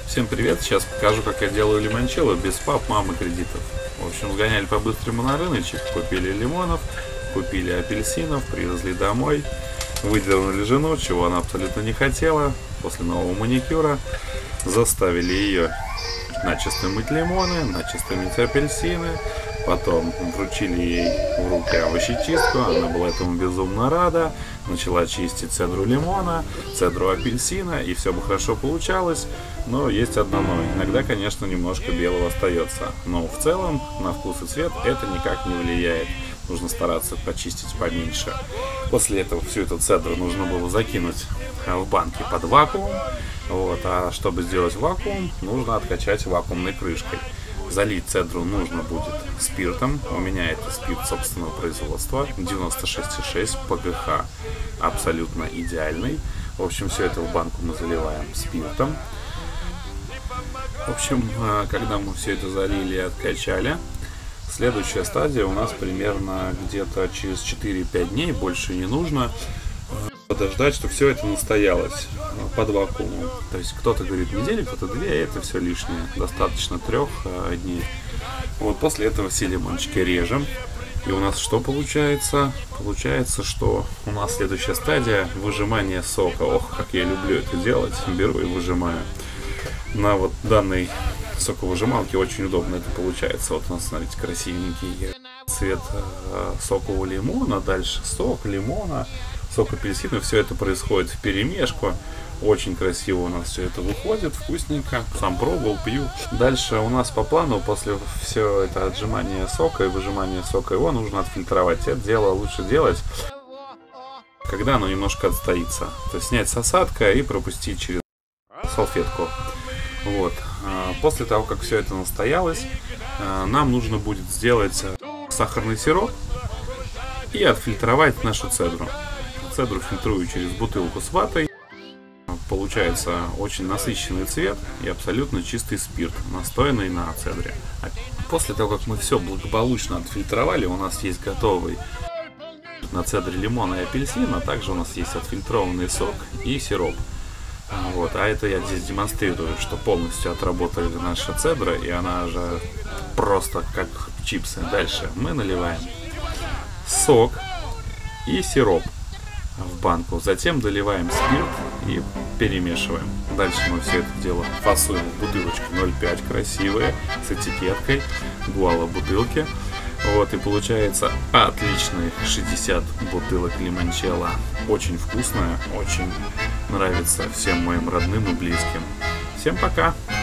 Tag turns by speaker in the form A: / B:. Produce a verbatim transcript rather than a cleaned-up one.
A: Всем привет! Сейчас покажу, как я делаю лимончелло без пап, мамы, кредитов. В общем, сгоняли по-быстрому на рыночек, купили лимонов, купили апельсинов, привезли домой, выдернули жену, чего она абсолютно не хотела. После нового маникюра заставили ее начисто мыть лимоны, начисто мыть апельсины. Потом вручили ей в руки овощечистку, она была этому безумно рада. Начала чистить цедру лимона, цедру апельсина, и все бы хорошо получалось. Но есть одно но. Иногда, конечно, немножко белого остается. Но в целом на вкус и цвет это никак не влияет. Нужно стараться почистить поменьше. После этого всю эту цедру нужно было закинуть в банки под вакуум. Вот. А чтобы сделать вакуум, нужно откачать вакуумной крышкой. Залить цедру нужно будет спиртом. У меня это спирт собственного производства, девяносто шесть и шесть ПГХ, абсолютно идеальный. В общем, все это в банку мы заливаем спиртом. В общем, когда мы все это залили и откачали, следующая стадия у нас примерно где-то через четыре-пять дней, больше не нужно, подождать, что все это настоялось под вакуумом. То есть кто-то говорит неделю, кто-то две, это все лишнее. Достаточно трех э, дней. Вот после этого все лимончики режем. И у нас что получается? Получается, что у нас следующая стадия выжимания сока. Ох, как я люблю это делать. Беру и выжимаю. На вот данной соковыжималке очень удобно это получается. Вот у нас, смотрите, красивенький цвет э, сокового лимона. Дальше сок лимона, сок апельсина. Все это происходит вперемешку. Очень красиво у нас все это выходит, вкусненько. Сам пробовал, пью. Дальше у нас по плану, после все это отжимания сока и выжимания сока, его нужно отфильтровать. Это дело лучше делать, когда оно немножко отстоится. То есть снять с осадка и пропустить через салфетку. Вот. После того, как все это настоялось, нам нужно будет сделать сахарный сироп и отфильтровать нашу цедру. Цедру фильтрую через бутылку с ватой. Получается очень насыщенный цвет и абсолютно чистый спирт, настоянный на цедре. После того, как мы все благополучно отфильтровали, у нас есть готовый на цедре лимона и апельсина, а также у нас есть отфильтрованный сок и сироп. Вот. А это я здесь демонстрирую, что полностью отработали наша цедра, и она же просто как чипсы. Дальше мы наливаем сок и сироп в банку, затем доливаем спирт и перемешиваем. Дальше мы все это дело фасуем в бутылочку ноль пять красивые с этикеткой гуала бутылки. Вот, и получается отличные шестьдесят бутылок лимончелло. Очень вкусная, очень нравится всем моим родным и близким. Всем пока!